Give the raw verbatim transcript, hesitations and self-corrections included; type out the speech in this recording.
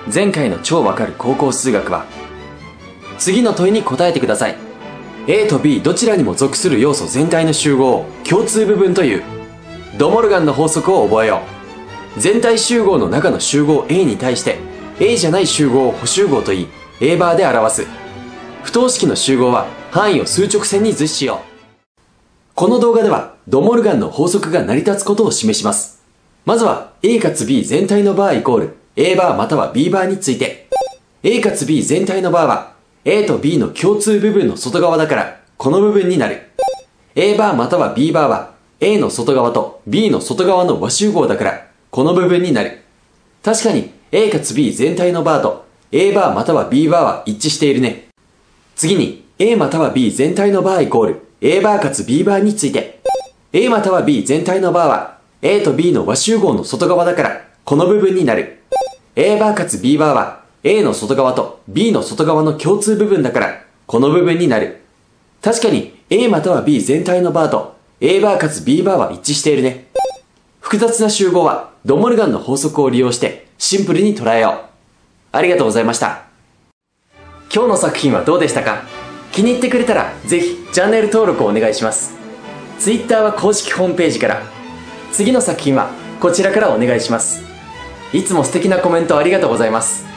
前回の超わかる高校数学は、次の問いに答えてください。A と B どちらにも属する要素全体の集合を共通部分という、ドモルガンの法則を覚えよう。全体集合の中の集合 A に対して、A じゃない集合を補集合といい、A バーで表す。不等式の集合は範囲を数直線に図示しよう。この動画では、ドモルガンの法則が成り立つことを示します。まずは、A かつ B 全体のバーイコール、A バーまたは B バーについて。A かつ B 全体のバーは、A と B の共通部分の外側だから、この部分になる。A バーまたは B バーは、A の外側と B の外側の和集合だから、この部分になる。確かに、A かつ B 全体のバーと、A バーまたは B バーは一致しているね。次に、A または B 全体のバーイコール、A バーかつ B バーについて。A または B 全体のバーは、A と B の和集合の外側だから、この部分になる。A バーかつ B バーは、A の外側と B の外側の共通部分だから、この部分になる。確かに、A または B 全体のバーと、A バーかつ B バーは一致しているね。複雑な集合は、ドモルガンの法則を利用して、シンプルに捉えよう。ありがとうございました。今日の作品はどうでしたか？気に入ってくれたら、ぜひ、チャンネル登録をお願いします。Twitter は公式ホームページから、次の作品は、こちらからお願いします。いつも素敵なコメントありがとうございます。